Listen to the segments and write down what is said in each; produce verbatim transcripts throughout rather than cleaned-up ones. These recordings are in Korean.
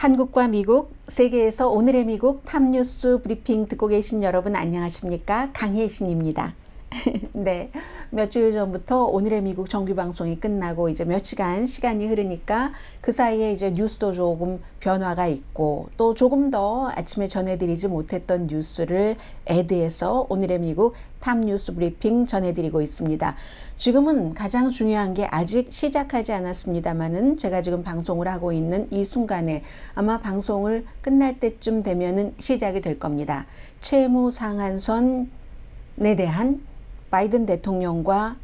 한국과 미국, 세계에서 오늘의 미국 탑뉴스 브리핑 듣고 계신 여러분 안녕하십니까? 강혜신입니다. 네, 며칠 전부터 오늘의 미국 정규 방송이 끝나고 이제 몇 시간 시간이 흐르니까 그 사이에 이제 뉴스도 조금 변화가 있고 또 조금 더 아침에 전해드리지 못했던 뉴스를 애드해서 오늘의 미국 탑뉴스 브리핑 전해드리고 있습니다. 지금은 가장 중요한 게 아직 시작하지 않았습니다만은 제가 지금 방송을 하고 있는 이 순간에 아마 방송을 끝날 때쯤 되면은 시작이 될 겁니다. 채무 상한선에 대한 바이든 대통령과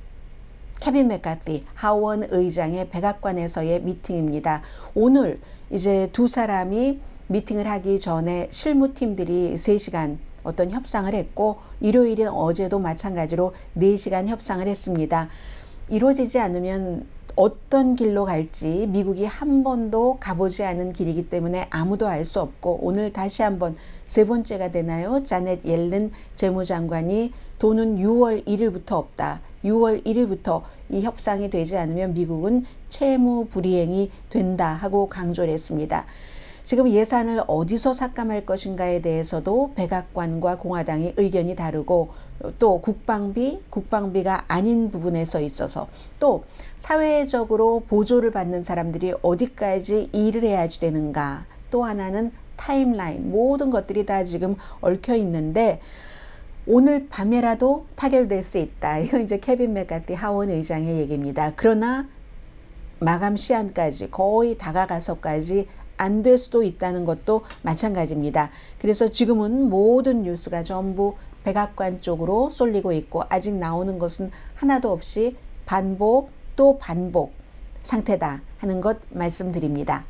케빈 맥카티 하원 의장의 백악관에서의 미팅입니다. 오늘 이제 두 사람이 미팅을 하기 전에 실무팀들이 세 시간 어떤 협상을 했고 일요일인 어제도 마찬가지로 네 시간 협상을 했습니다. 이루어지지 않으면 어떤 길로 갈지 미국이 한 번도 가보지 않은 길이기 때문에 아무도 알 수 없고 오늘 다시 한번 세 번째가 되나요? 자넷 옐른 재무장관이 돈은 유월 일일부터 없다. 유월 일일부터 이 협상이 되지 않으면 미국은 채무 불이행이 된다 하고 강조를 했습니다. 지금 예산을 어디서 삭감할 것인가에 대해서도 백악관과 공화당이 의견이 다르고 또 국방비, 국방비가 아닌 부분에서 있어서 또 사회적으로 보조를 받는 사람들이 어디까지 일을 해야지 되는가 또 하나는 타임라인 모든 것들이 다 지금 얽혀 있는데 오늘 밤에라도 타결될 수 있다. 이건 이제 케빈 맥카티 하원 의장의 얘기입니다. 그러나 마감 시한까지 거의 다가가서까지 안 될 수도 있다는 것도 마찬가지입니다. 그래서 지금은 모든 뉴스가 전부 백악관 쪽으로 쏠리고 있고 아직 나오는 것은 하나도 없이 반복 또 반복 상태다 하는 것 말씀드립니다.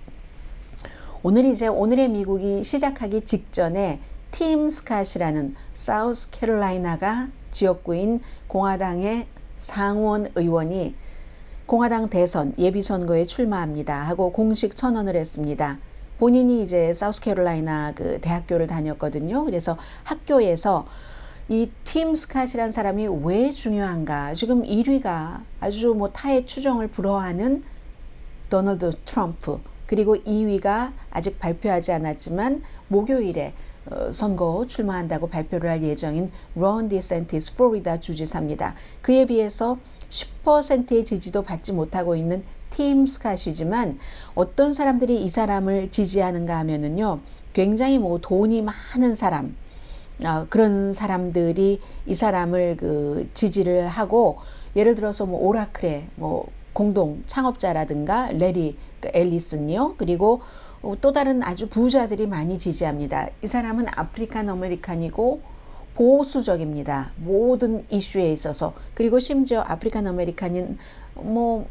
오늘 이제 오늘의 미국이 시작하기 직전에 팀 스캇이라는 사우스캐롤라이나가 지역구인 공화당의 상원 의원이 공화당 대선 예비선거에 출마합니다 하고 공식 선언을 했습니다. 본인이 이제 사우스캐롤라이나 그 대학교를 다녔거든요. 그래서 학교에서 이 팀 스캇이라는 사람이 왜 중요한가? 지금 일 위가 아주 뭐 타의 추종을 불허하는 도널드 트럼프 그리고 이 위가 아직 발표하지 않았지만 목요일에 어, 선거 출마한다고 발표를 할 예정인 론 디센티스 플로리다 주지사입니다. 그에 비해서 십 퍼센트의 지지도 받지 못하고 있는 팀 스캇이지만 어떤 사람들이 이 사람을 지지하는가 하면은요 굉장히 뭐 돈이 많은 사람 어, 그런 사람들이 이 사람을 그 지지를 하고 예를 들어서 뭐 오라클의 뭐 공동 창업자라든가 레리 앨리슨이요 그리고 또 다른 아주 부자들이 많이 지지합니다. 이 사람은 아프리칸 아메리칸이고 보수적입니다. 모든 이슈에 있어서. 그리고 심지어 아프리칸 아메리칸인 뭐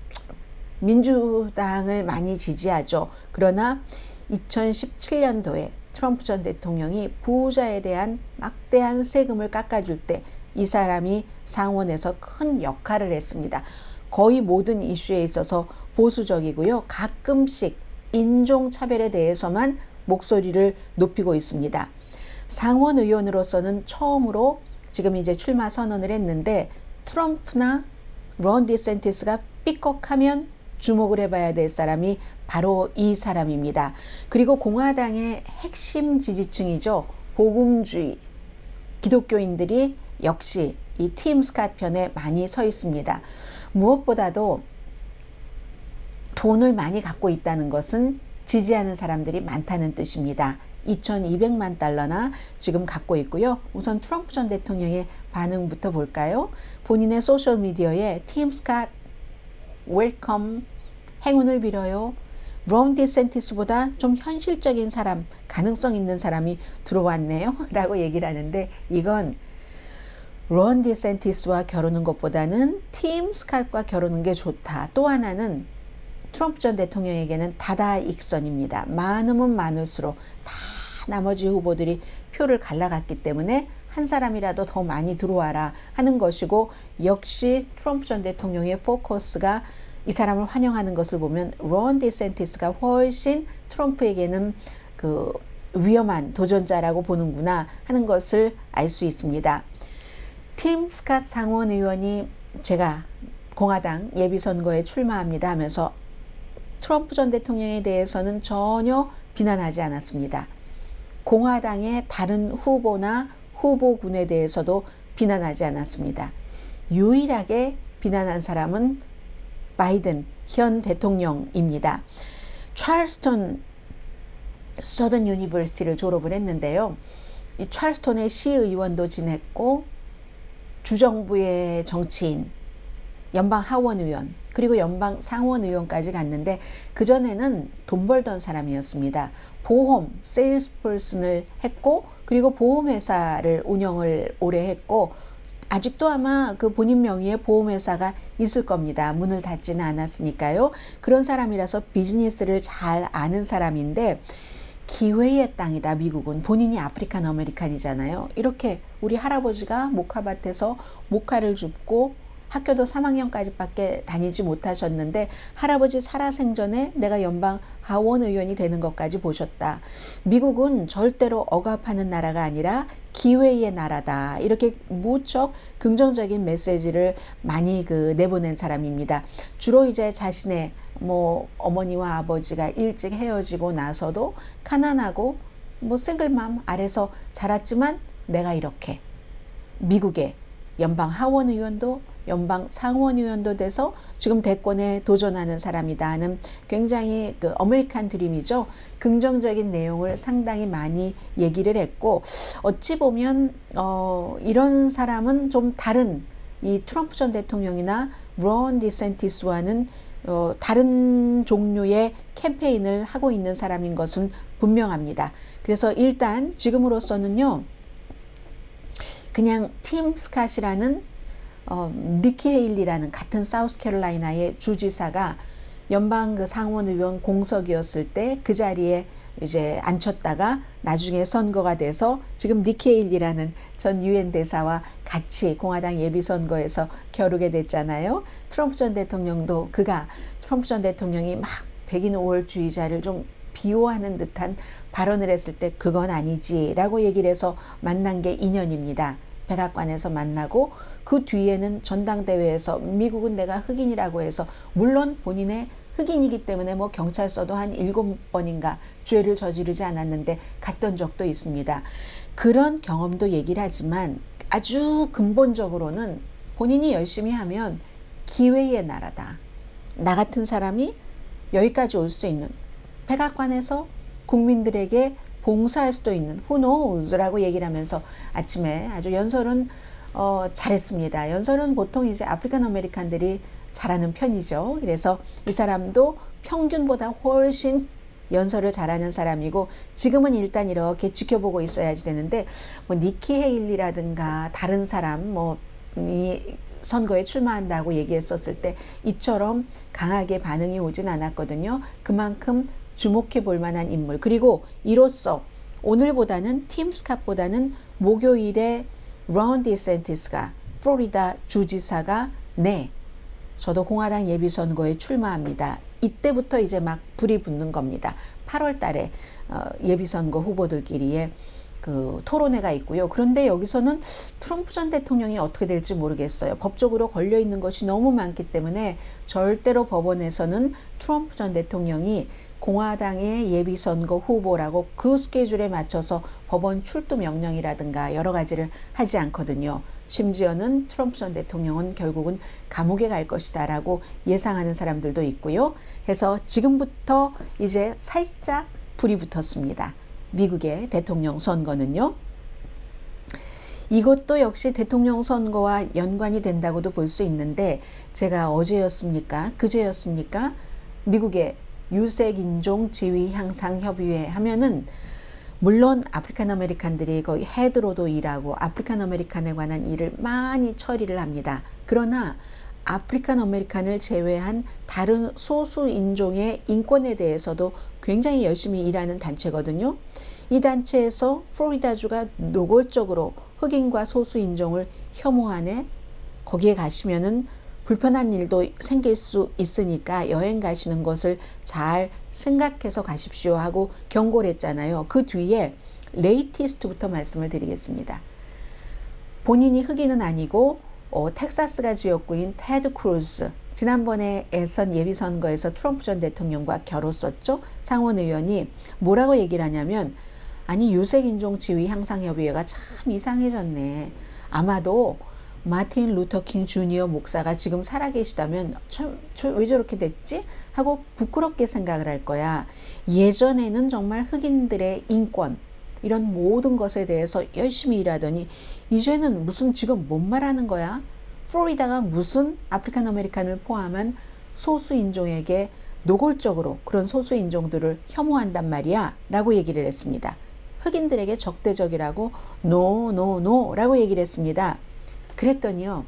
민주당을 많이 지지하죠. 그러나 이천십칠 년도에 트럼프 전 대통령이 부자에 대한 막대한 세금을 깎아줄 때 이 사람이 상원에서 큰 역할을 했습니다. 거의 모든 이슈에 있어서 보수적이고요. 가끔씩 인종차별에 대해서만 목소리를 높이고 있습니다. 상원 의원으로서는 처음으로 지금 이제 출마 선언을 했는데 트럼프나 론 디센티스가 삐걱하면 주목을 해봐야 될 사람이 바로 이 사람입니다. 그리고 공화당의 핵심 지지층이죠. 복음주의 기독교인들이 역시 이 팀 스캇 편에 많이 서 있습니다. 무엇보다도 돈을 많이 갖고 있다는 것은 지지하는 사람들이 많다는 뜻입니다. 이천이백만 달러나 지금 갖고 있고요. 우선 트럼프 전 대통령의 반응부터 볼까요? 본인의 소셜미디어에 팀 스캇 웰컴 행운을 빌어요. 론 디센티스보다 좀 현실적인 사람, 가능성 있는 사람이 들어왔네요 라고 얘기를 하는데 이건 론 디센티스와 겨루는 것보다는 팀 스캇과 겨루는 게 좋다. 또 하나는 트럼프 전 대통령에게는 다다익선입니다. 많으면 많을수록 다 나머지 후보들이 표를 갈라갔기 때문에 한 사람이라도 더 많이 들어와라 하는 것이고 역시 트럼프 전 대통령의 포커스가 이 사람을 환영하는 것을 보면 론 디센티스가 훨씬 트럼프에게는 그 위험한 도전자라고 보는구나 하는 것을 알 수 있습니다. 팀 스캇 상원 의원이 제가 공화당 예비선거에 출마합니다 하면서 트럼프 전 대통령에 대해서는 전혀 비난하지 않았습니다. 공화당의 다른 후보나 후보군에 대해서도 비난하지 않았습니다. 유일하게 비난한 사람은 바이든 현 대통령입니다. 찰스턴 서던 유니버시티를 졸업을 했는데요. 이 찰스턴의 시의원도 지냈고 주정부의 정치인, 연방 하원의원, 그리고 연방 상원의원까지 갔는데 그전에는 돈 벌던 사람이었습니다. 보험, 세일스퍼슨을 했고 그리고 보험회사를 운영을 오래 했고 아직도 아마 그 본인 명의의 보험회사가 있을 겁니다. 문을 닫지는 않았으니까요. 그런 사람이라서 비즈니스를 잘 아는 사람인데 기회의 땅이다 미국은. 본인이 아프리칸 아메리칸이잖아요. 이렇게 우리 할아버지가 모카밭에서 모카를 줍고 학교도 삼 학년까지밖에 다니지 못하셨는데 할아버지 살아생전에 내가 연방 하원의원이 되는 것까지 보셨다. 미국은 절대로 억압하는 나라가 아니라 기회의 나라다. 이렇게 무척 긍정적인 메시지를 많이 그 내보낸 사람입니다. 주로 이제 자신의 뭐 어머니와 아버지가 일찍 헤어지고 나서도 가난하고 뭐 싱글맘 아래서 자랐지만 내가 이렇게 미국의 연방 하원의원도 연방 상원의원도 돼서 지금 대권에 도전하는 사람이다 하는 굉장히 그 아메리칸 드림이죠. 긍정적인 내용을 상당히 많이 얘기를 했고 어찌 보면 어, 이런 사람은 좀 다른 이 트럼프 전 대통령이나 론 디센티스와는 어, 다른 종류의 캠페인을 하고 있는 사람인 것은 분명합니다. 그래서 일단 지금으로서는요. 그냥 팀 스캇이라는 어, 니키 헤일리라는 같은 사우스캐롤라이나의 주지사가 연방 그 상원의원 공석이었을 때 그 자리에 이제 앉혔다가 나중에 선거가 돼서 지금 니키 헤일리라는 전 유엔 대사와 같이 공화당 예비선거에서 겨루게 됐잖아요. 트럼프 전 대통령도 그가 트럼프 전 대통령이 막 백인 우월주의자를 좀 비호하는 듯한 발언을 했을 때 그건 아니지 라고 얘기를 해서 만난 게 인연입니다. 백악관에서 만나고 그 뒤에는 전당대회에서 미국은 내가 흑인이라고 해서 물론 본인의 흑인이기 때문에 뭐 경찰서도 한 일곱 번인가 죄를 저지르지 않았는데 갔던 적도 있습니다. 그런 경험도 얘기를 하지만 아주 근본적으로는 본인이 열심히 하면 기회의 나라다. 나 같은 사람이 여기까지 올 수 있는 백악관에서 국민들에게 봉사할 수도 있는 who knows 라고 얘기를 하면서 아침에 아주 연설은 어, 잘했습니다. 연설은 보통 이제 아프리칸 아메리칸들이 잘하는 편이죠. 그래서 이 사람도 평균보다 훨씬 연설을 잘하는 사람이고 지금은 일단 이렇게 지켜보고 있어야지 되는데 뭐 니키 헤일리라든가 다른 사람 뭐 이 선거에 출마한다고 얘기했었을 때 이처럼 강하게 반응이 오진 않았거든요. 그만큼 주목해 볼 만한 인물. 그리고 이로써 오늘보다는 팀 스캇보다는 목요일에 론 디센티스가 플로리다 주지사가 네 저도 공화당 예비선거에 출마합니다. 이때부터 이제 막 불이 붙는 겁니다. 팔월 달에 어, 예비선거 후보들끼리의 그 토론회가 있고요. 그런데 여기서는 트럼프 전 대통령이 어떻게 될지 모르겠어요. 법적으로 걸려 있는 것이 너무 많기 때문에 절대로 법원에서는 트럼프 전 대통령이 공화당의 예비선거 후보라고 그 스케줄에 맞춰서 법원 출두 명령이라든가 여러 가지를 하지 않거든요. 심지어는 트럼프 전 대통령은 결국은 감옥에 갈 것이다 라고 예상하는 사람들도 있고요. 해서 지금부터 이제 살짝 불이 붙었습니다. 미국의 대통령 선거는요. 이것도 역시 대통령 선거와 연관이 된다고도 볼 수 있는데 제가 어제였습니까? 그제였습니까? 미국의 유색인종 지위 향상 협의회 하면은 물론 아프리칸 아메리칸들이 거의 헤드로도 일하고 아프리칸 아메리칸에 관한 일을 많이 처리를 합니다. 그러나 아프리칸 아메리칸을 제외한 다른 소수 인종의 인권에 대해서도 굉장히 열심히 일하는 단체거든요. 이 단체에서 플로리다주가 노골적으로 흑인과 소수 인종을 혐오하네. 거기에 가시면은 불편한 일도 생길 수 있으니까 여행 가시는 것을 잘 생각해서 가십시오 하고 경고를 했잖아요. 그 뒤에 레이티스트부터 말씀을 드리겠습니다. 본인이 흑인은 아니고 어, 텍사스가 지역구인 테드 크루즈 지난번에 예선 예비선거에서 트럼프 전 대통령과 겨뤘었죠. 상원 의원이 뭐라고 얘기를 하냐면, 아니 유색인종 지위 향상협의회가 참 이상해졌네. 아마도 마틴 루터킹 주니어 목사가 지금 살아계시다면 참, 왜 저렇게 됐지? 하고 부끄럽게 생각을 할 거야. 예전에는 정말 흑인들의 인권 이런 모든 것에 대해서 열심히 일하더니 이제는 무슨 지금 뭔 말하는 거야? 플로리다가 무슨 아프리칸 아메리칸을 포함한 소수인종에게 노골적으로 그런 소수인종들을 혐오한단 말이야 라고 얘기를 했습니다. 흑인들에게 적대적이라고 노 노 노 라고 얘기를 했습니다. 그랬더니요,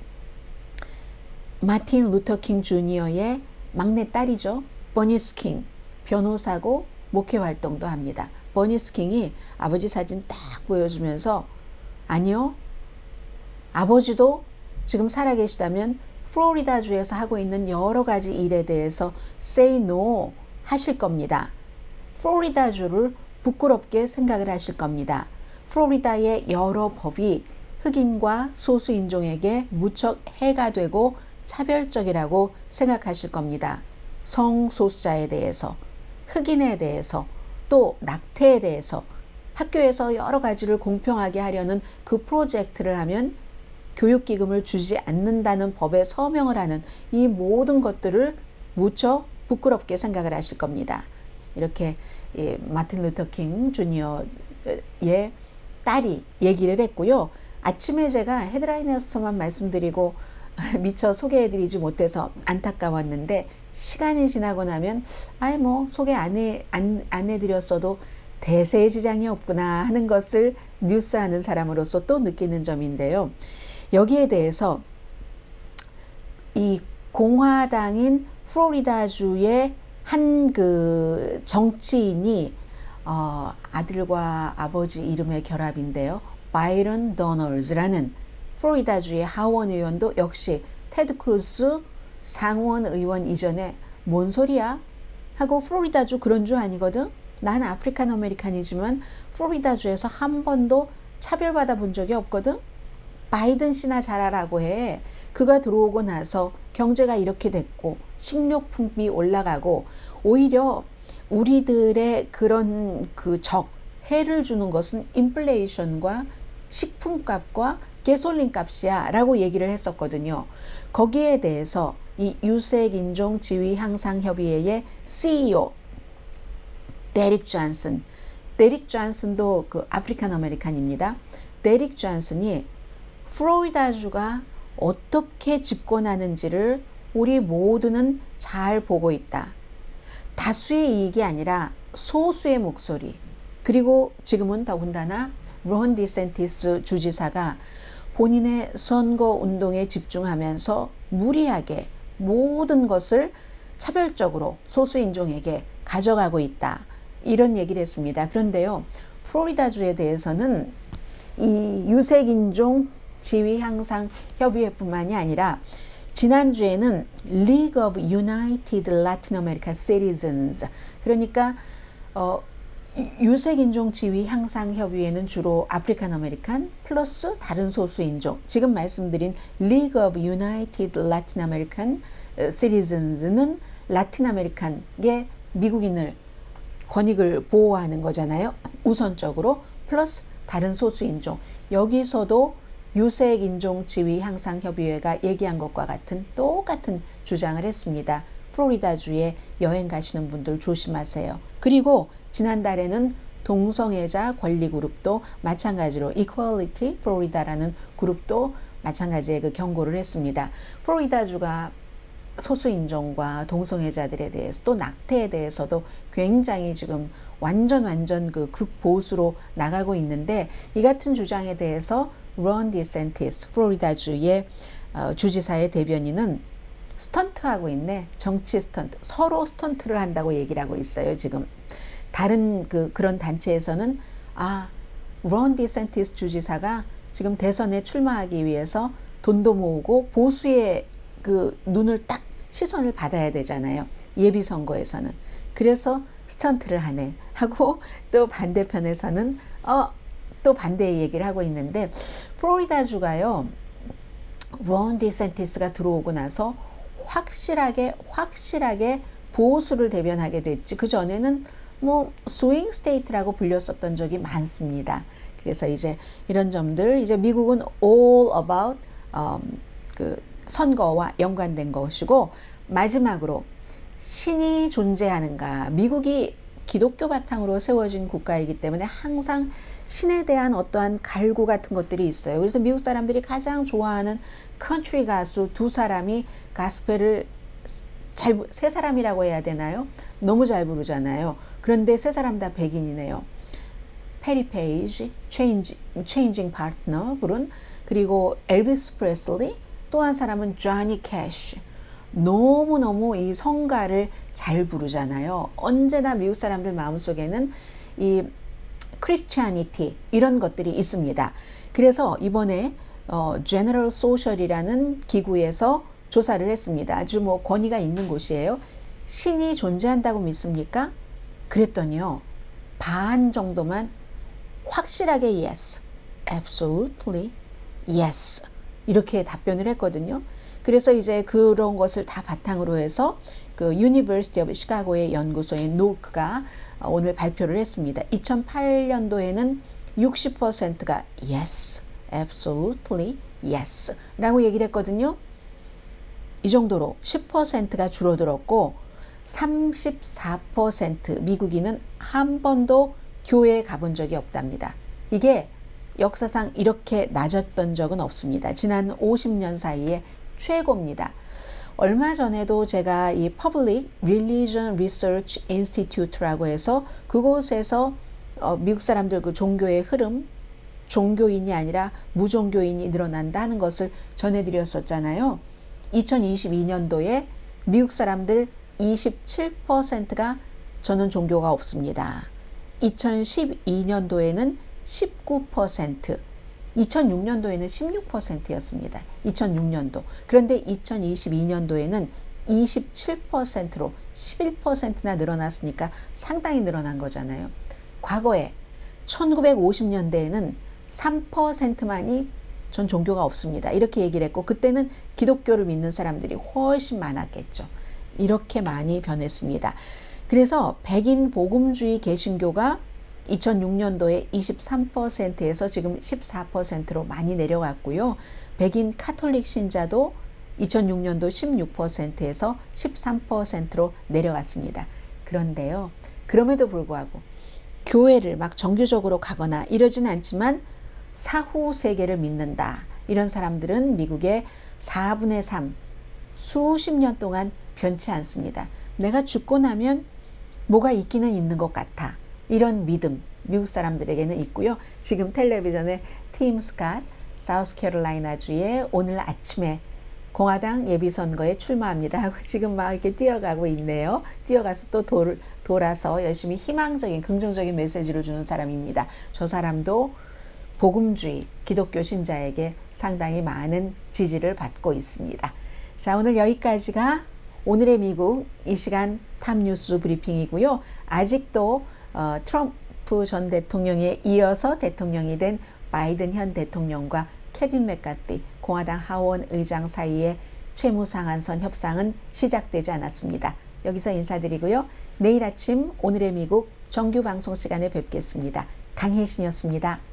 마틴 루터킹 주니어의 막내 딸이죠. 버니스 킹 변호사고 목회 활동도 합니다. 버니스 킹이 아버지 사진 딱 보여주면서, 아니요, 아버지도 지금 살아계시다면 플로리다주에서 하고 있는 여러 가지 일에 대해서 say no 하실 겁니다. 플로리다주를 부끄럽게 생각을 하실 겁니다. 플로리다의 여러 법이 흑인과 소수인종에게 무척 해가 되고 차별적이라고 생각하실 겁니다. 성소수자에 대해서, 흑인에 대해서, 또 낙태에 대해서 학교에서 여러 가지를 공평하게 하려는 그 프로젝트를 하면 교육기금을 주지 않는다는 법에 서명을 하는 이 모든 것들을 무척 부끄럽게 생각을 하실 겁니다. 이렇게 예, 마틴 루터킹 주니어의 딸이 얘기를 했고요. 아침에 제가 헤드라인에서만 말씀드리고 미처 소개해드리지 못해서 안타까웠는데, 시간이 지나고 나면 아이 뭐 소개 안, 해, 안, 안 해드렸어도 대세에 지장이 없구나 하는 것을 뉴스하는 사람으로서 또 느끼는 점인데요. 여기에 대해서 이 공화당인 플로리다주의 한 그 정치인이 어, 아들과 아버지 이름의 결합인데요. 바이런 도널즈라는 플로리다주의 하원 의원도 역시 테드 크루스 상원 의원 이전에 뭔 소리야? 하고, 플로리다주 그런 주 아니거든? 난 아프리칸 아메리칸이지만 플로리다주에서 한 번도 차별받아 본 적이 없거든? 바이든 씨나 잘하라고 해. 그가 들어오고 나서 경제가 이렇게 됐고 식료품이 올라가고 오히려 우리들의 그런 그 적, 해를 주는 것은 인플레이션과 식품값과 가솔린 값이야 라고 얘기를 했었거든요. 거기에 대해서 이 유색인종 지위 향상 협의회의 씨이오 데릭 존슨, 데릭 존슨도 그 아프리칸 아메리칸입니다. 데릭 존슨이 플로리다주가 어떻게 집권하는지를 우리 모두는 잘 보고 있다. 다수의 이익이 아니라 소수의 목소리, 그리고 지금은 더군다나 론 디센티스 주지사가 본인의 선거 운동에 집중하면서 무리하게 모든 것을 차별적으로 소수인종에게 가져가고 있다. 이런 얘기를 했습니다. 그런데요, 플로리다주에 대해서는 이 유색인종 지위 향상 협의회뿐만이 아니라 지난주에는 League of United Latin American Citizens, 그러니까 어, 유색인종 지위 향상 협의회는 주로 아프리칸 아메리칸 플러스 다른 소수인종, 지금 말씀드린 League of United Latin American Citizens는 라틴 아메리칸의 미국인을 권익을 보호하는 거잖아요. 우선적으로 플러스 다른 소수인종, 여기서도 유색인종 지위 향상 협의회가 얘기한 것과 같은 똑같은 주장을 했습니다. 플로리다주에 여행 가시는 분들 조심하세요. 그리고 지난달에는 동성애자 권리 그룹도 마찬가지로 Equality Florida라는 그룹도 마찬가지의 그 경고를 했습니다. 플로리다주가 소수인종과 동성애자들에 대해서 또 낙태에 대해서도 굉장히 지금 완전 완전 그 극보수로 나가고 있는데, 이 같은 주장에 대해서 론 디센티스 플로리다주의 어, 주지사의 대변인은 스턴트하고 있네. 정치 스턴트. 서로 스턴트를 한다고 얘기를 하고 있어요. 지금 다른 그 그런 단체에서는 아, 론 디센티스 주지사가 지금 대선에 출마하기 위해서 돈도 모으고 보수의 그 눈을 딱 시선을 받아야 되잖아요. 예비 선거에서는. 그래서 스턴트를 하네 하고, 또 반대편에서는 어, 또 반대의 얘기를 하고 있는데, 플로리다주가요, 론 디센티스가 들어오고 나서 확실하게 확실하게 보수를 대변하게 됐지. 그 전에는 뭐 스윙 스테이트라고 불렸었던 적이 많습니다. 그래서 이제 이런 점들, 이제 미국은 all about um, 그 선거와 연관된 것이고, 마지막으로 신이 존재하는가. 미국이 기독교 바탕으로 세워진 국가이기 때문에 항상 신에 대한 어떠한 갈구 같은 것들이 있어요. 그래서 미국 사람들이 가장 좋아하는 컨트리 가수 두 사람이 가스펠을 잘, 세 사람이라고 해야 되나요? 너무 잘 부르잖아요. 그런데 세 사람 다 백인이네요. 페리 페이지, 체인지, 체인징 파트너 부른, 그리고 엘비스 프레슬리, 또 한 사람은 조니 캐시. 너무너무 이 성가를 잘 부르잖아요. 언제나 미국 사람들 마음속에는 이 크리스티아니티 이런 것들이 있습니다. 그래서 이번에 어, 제너럴 소셜이라는 기구에서 조사를 했습니다. 아주 뭐 권위가 있는 곳이에요. 신이 존재한다고 믿습니까? 그랬더니요, 반 정도만 확실하게 yes, absolutely yes 이렇게 답변을 했거든요. 그래서 이제 그런 것을 다 바탕으로 해서 그 유니버시티 오브 시카고의 연구소인 노크가 오늘 발표를 했습니다. 이천팔 년도에는 육십 퍼센트가 yes, absolutely yes 라고 얘기를 했거든요. 이 정도로 십 퍼센트가 줄어들었고, 삼십사 퍼센트 미국인은 한 번도 교회에 가본 적이 없답니다. 이게 역사상 이렇게 낮았던 적은 없습니다. 지난 오십 년 사이에 최고입니다. 얼마 전에도 제가 이 Public Religion Research Institute라고 해서 그곳에서 어, 미국 사람들 그 종교의 흐름, 종교인이 아니라 무종교인이 늘어난다는 것을 전해드렸었잖아요. 이천이십이 년도에 미국 사람들 이십칠 퍼센트가 저는 종교가 없습니다. 이천십이 년도에는 십구 퍼센트, 이천육 년도에는 십육 퍼센트였습니다. 이천육 년도. 그런데 이천이십이 년도에는 이십칠 퍼센트로 십일 퍼센트나 늘어났으니까 상당히 늘어난 거잖아요. 과거에 천구백오십 년대에는 삼 퍼센트만이 전 종교가 없습니다. 이렇게 얘기를 했고, 그때는 기독교를 믿는 사람들이 훨씬 많았겠죠. 이렇게 많이 변했습니다. 그래서 백인 복음주의 개신교가 이천육 년도에 이십삼 퍼센트에서 지금 십사 퍼센트로 많이 내려갔고요. 백인 카톨릭 신자도 이천육 년도 십육 퍼센트에서 십삼 퍼센트로 내려갔습니다. 그런데요, 그럼에도 불구하고 교회를 막 정규적으로 가거나 이러진 않지만 사후 세계를 믿는다. 이런 사람들은 미국의 사분의 삼, 수십 년 동안 변치 않습니다. 내가 죽고 나면 뭐가 있기는 있는 것 같아. 이런 믿음, 미국 사람들에게는 있고요. 지금 텔레비전에 팀 스캇, 사우스캐롤라이나주에 오늘 아침에 공화당 예비선거에 출마합니다 하고 지금 막 이렇게 뛰어가고 있네요. 뛰어가서 또 돌, 돌아서 열심히 희망적인 긍정적인 메시지를 주는 사람입니다. 저 사람도 복음주의 기독교 신자에게 상당히 많은 지지를 받고 있습니다. 자, 오늘 여기까지가 오늘의 미국 이 시간 탑뉴스 브리핑이고요. 아직도 어, 트럼프 전 대통령에 이어서 대통령이 된 바이든 현 대통령과 케빈 맥카티 공화당 하원 의장 사이의 채무상한선 협상은 시작되지 않았습니다. 여기서 인사드리고요. 내일 아침 오늘의 미국 정규 방송 시간에 뵙겠습니다. 강혜신이었습니다.